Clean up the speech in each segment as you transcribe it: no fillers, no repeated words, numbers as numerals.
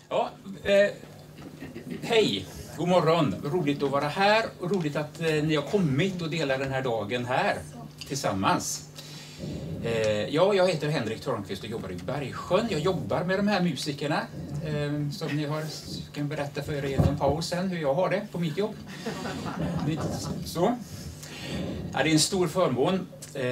Ja, hej, god morgon. Roligt att vara här och roligt att ni har kommit och delar den här dagen här tillsammans. Ja, jag heter Henrik Törnqvist och jobbar i Bergsjön. Jag jobbar med de här musikerna som ni kan berätta för er i en paus sen hur jag har det på mitt jobb. Så. Ja, det är en stor förmån.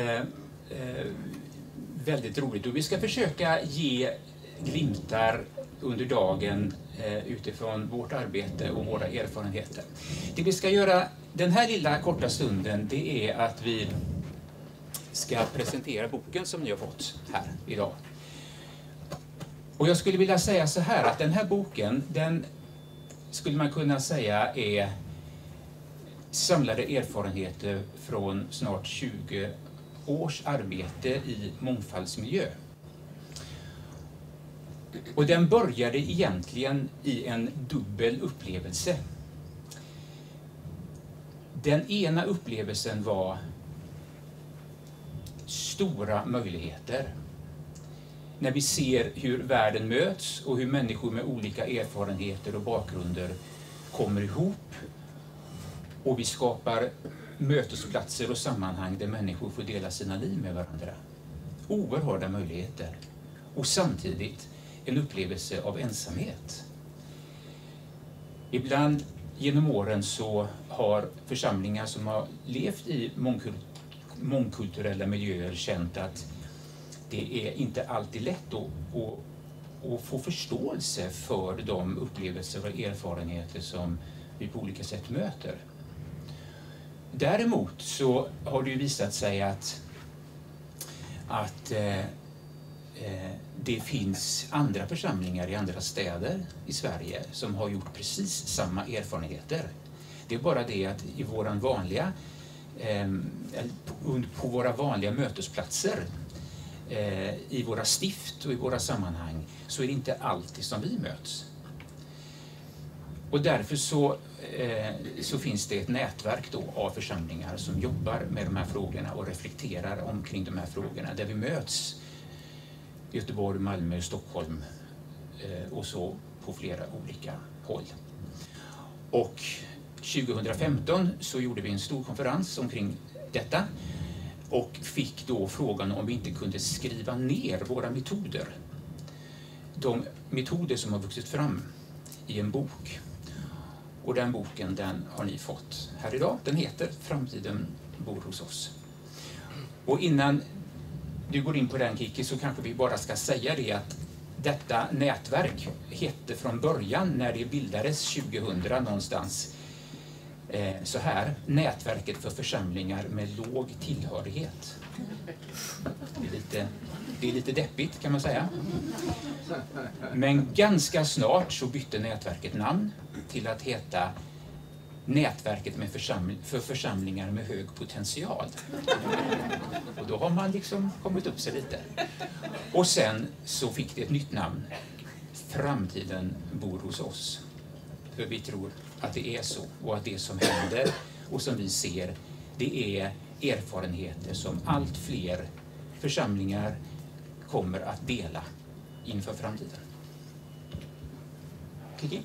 Väldigt roligt och vi ska försöka ge glimtar under dagen utifrån vårt arbete och våra erfarenheter. Det vi ska göra den här lilla korta stunden, det är att vi ska presentera boken som ni har fått här idag. Och jag skulle vilja säga så här att den här boken, den skulle man kunna säga är samlade erfarenheter från snart 20 års arbete i mångfaldsmiljö. Och den började egentligen i en dubbel upplevelse. Den ena upplevelsen var stora möjligheter. När vi ser hur världen möts och hur människor med olika erfarenheter och bakgrunder kommer ihop och vi skapar mötesplatser och sammanhang där människor får dela sina liv med varandra. Oerhörda möjligheter. Och samtidigt en upplevelse av ensamhet. Ibland genom åren så har församlingar som har levt i mångkulturella miljöer känt att det är inte alltid lätt att få förståelse för de upplevelser och erfarenheter som vi på olika sätt möter. Däremot så har det ju visat sig att det finns andra församlingar i andra städer i Sverige som har gjort precis samma erfarenheter. Det är bara det att i på våra vanliga mötesplatser, i våra stift och i våra sammanhang, så är det inte alltid som vi möts. Och därför så finns det ett nätverk då av församlingar som jobbar med de här frågorna och reflekterar omkring de här frågorna, där vi möts i Göteborg, Malmö, Stockholm och så på flera olika håll. Och 2015 så gjorde vi en stor konferens omkring detta och fick då frågan om vi inte kunde skriva ner våra metoder. De metoder som har vuxit fram i en bok. Och den boken, den har ni fått här idag. Den heter Framtiden bor hos oss. Och innan du går in på den, Kiki, så kanske vi bara ska säga det att detta nätverk hette från början, när det bildades 2000 någonstans, så här: Nätverket för församlingar med låg tillhörighet. Det är lite deppigt, kan man säga. Men ganska snart så bytte nätverket namn till att heta Nätverket för församlingar med hög potential. Och då har man liksom kommit upp sig lite. Och sen så fick det ett nytt namn. Framtiden bor hos oss. För vi tror att det är så, och att det som händer och som vi ser, det är erfarenheter som allt fler församlingar kommer att dela inför framtiden. Kiki?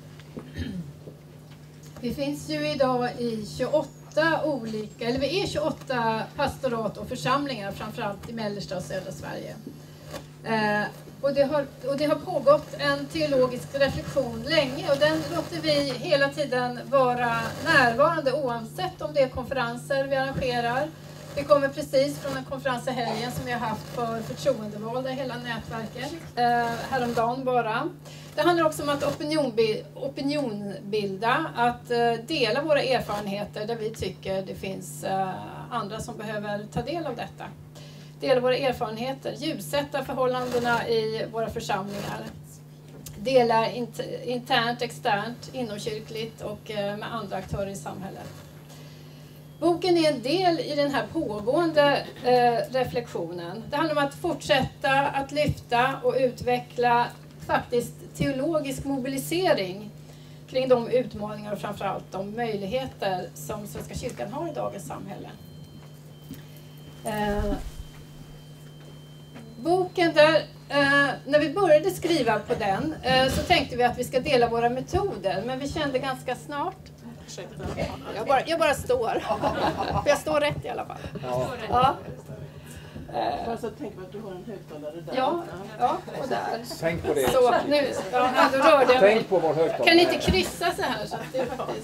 Vi finns ju idag i 28 olika, eller vi är 28 pastorat och församlingar, framförallt i mellersta och södra Sverige. Och det har pågått en teologisk reflektion länge, och den låter vi hela tiden vara närvarande oavsett om det är konferenser vi arrangerar. Vi kommer precis från en konferens i helgen som vi har haft för förtroendevalda i hela nätverket, häromdagen bara. Det handlar också om att opinionbilda, att dela våra erfarenheter där vi tycker det finns andra som behöver ta del av detta. Dela våra erfarenheter, ljussätta förhållandena i våra församlingar. Dela internt, externt, inomkyrkligt och med andra aktörer i samhället. Boken är en del i den här pågående reflektionen. Det handlar om att fortsätta att lyfta och utveckla faktiskt teologisk mobilisering kring de utmaningar och framförallt de möjligheter som Svenska kyrkan har i dagens samhälle. Boken där När vi började skriva på den så tänkte vi att vi ska dela våra metoder, men vi kände ganska snart... Jag bara står. För jag står rätt i alla fall. Ja. Fast jag tänker att du har en högtalare där. Ja, och där. Tänk på det. Så, nu, då rörde jag mig. Tänk på vår högtalare. Kan inte kryssa så här? Så att det är faktiskt...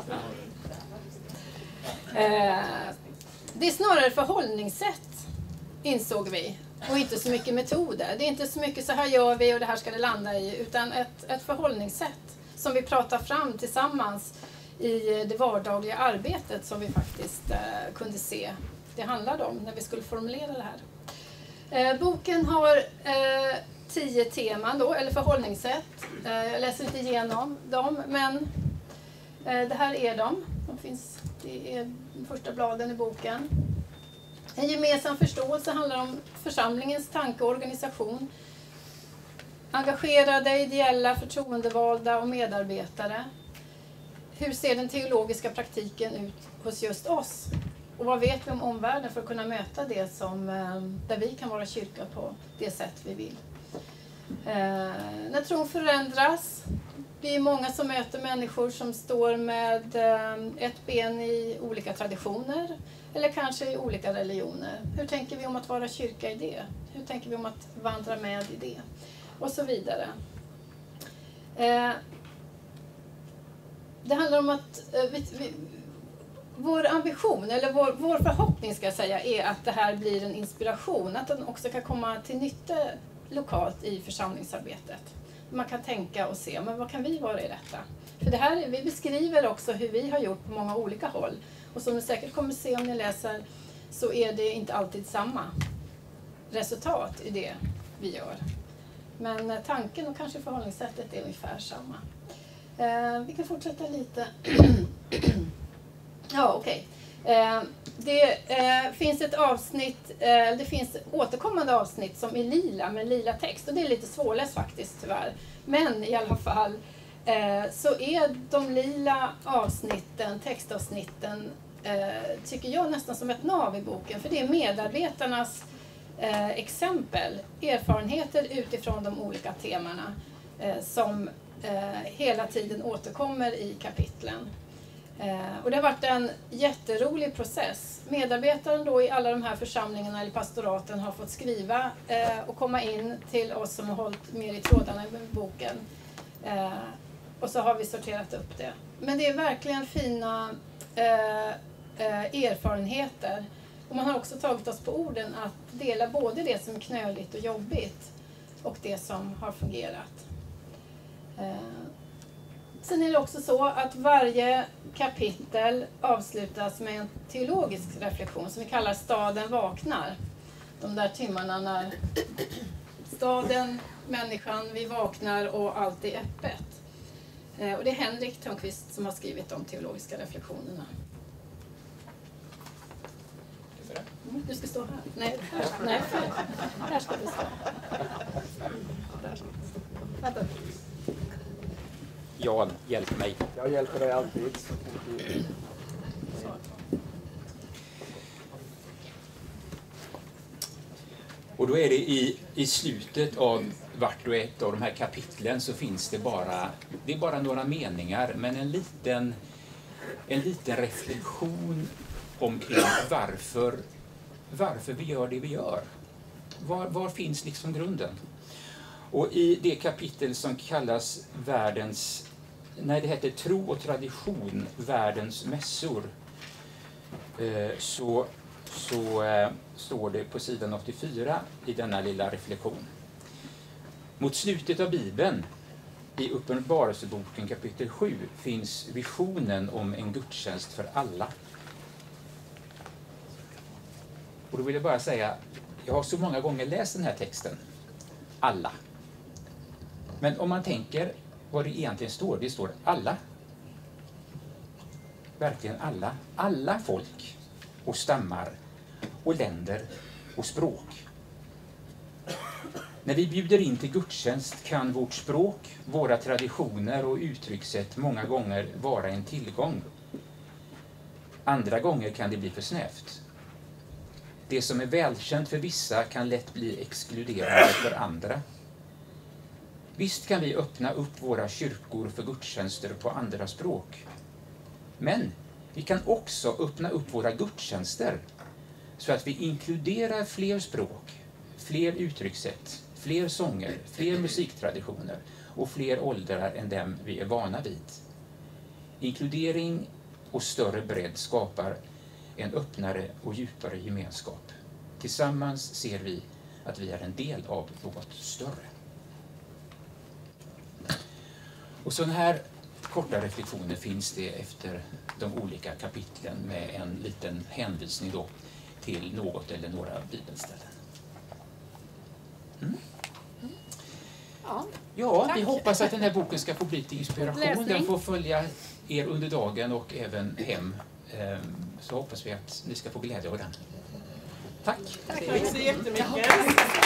Det är snarare förhållningssätt, insåg vi. Och inte så mycket metoder. Det är inte så mycket så här gör vi och det här ska det landa i. Utan ett förhållningssätt som vi pratar fram tillsammans i det vardagliga arbetet som vi faktiskt kunde se det handlade om när vi skulle formulera det här. Boken har 10 teman då, eller förhållningssätt. Jag läser inte igenom dem, men det här är de. Det är de första bladen i boken. En gemensam förståelse handlar om församlingens tanke och organisation. Engagerade, ideella, förtroendevalda och medarbetare. Hur ser den teologiska praktiken ut hos just oss? Och vad vet vi om omvärlden för att kunna möta det som, där vi kan vara kyrka på det sätt vi vill? När tron förändras, det är många som möter människor som står med ett ben i olika traditioner eller kanske i olika religioner. Hur tänker vi om att vara kyrka i det? Hur tänker vi om att vandra med i det? Och så vidare. Det handlar om att vår ambition, eller vår förhoppning ska jag säga, är att det här blir en inspiration. Att den också kan komma till nytta lokalt i församlingsarbetet. Man kan tänka och se, men vad kan vi vara i detta? För det här, vi beskriver också hur vi har gjort på många olika håll. Och som ni säkert kommer se om ni läser, så är det inte alltid samma resultat i det vi gör. Men tanken och kanske förhållningssättet är ungefär samma. Vi kan fortsätta lite. Ja, okej. Det finns ett avsnitt, det finns återkommande avsnitt som är lila med lila text. Och det är lite svårläst faktiskt tyvärr. Men i alla fall så är de lila avsnitten, textavsnitten, tycker jag nästan som ett nav i boken. För det är medarbetarnas exempel, erfarenheter utifrån de olika temana som hela tiden återkommer i kapitlen. Och det har varit en jätterolig process. Medarbetaren då i alla de här församlingarna eller pastoraten har fått skriva och komma in till oss som har hållit mer i trådarna med boken. Och så har vi sorterat upp det. Men det är verkligen fina erfarenheter. Och man har också tagit oss på orden att dela både det som är knöligt och jobbigt och det som har fungerat. Sen är det också så att varje kapitel avslutas med en teologisk reflektion som vi kallar Staden vaknar. De där timmarna när staden, människan, vi vaknar och allt är öppet. Och det är Henrik Törnqvist som har skrivit de teologiska reflektionerna. Du ska stå här. Nej, här ska du stå. Där ska du stå. Vänta. Jan, hjälp mig. Jag hjälper dig alltid. Och då är det i slutet av vart och ett av de här kapitlen så finns det är bara några meningar, men en liten reflektion omkring varför vi gör det vi gör. Var finns liksom grunden? Och i det kapitel som kallas det heter Tro och tradition, världens mässor, så står det på sidan 84 i denna lilla reflektion. Mot slutet av Bibeln, i Uppenbarelseboken kapitel 7, finns visionen om en gudstjänst för alla. Och då vill jag bara säga, jag har så många gånger läst den här texten. Alla. Men om man tänker vad det egentligen står, det står alla. Verkligen alla. Alla folk och stammar och länder och språk. När vi bjuder in till gudstjänst kan vårt språk, våra traditioner och uttryckssätt många gånger vara en tillgång. Andra gånger kan det bli för snävt. Det som är välkänt för vissa kan lätt bli exkluderande för andra. Visst kan vi öppna upp våra kyrkor för gudstjänster på andra språk. Men vi kan också öppna upp våra gudstjänster så att vi inkluderar fler språk, fler uttryckssätt, fler sånger, fler musiktraditioner och fler åldrar än dem vi är vana vid. Inkludering och större bredd skapar en öppnare och djupare gemenskap. Tillsammans ser vi att vi är en del av något större. Och sådana här korta reflektioner finns det efter de olika kapitlen med en liten hänvisning då till något eller några bibelställen. Ja, vi hoppas att den här boken ska få bli till inspiration. Den får följa er under dagen och även hem. Så hoppas vi att ni ska få glädje av den. Tack! Tack så jättemycket!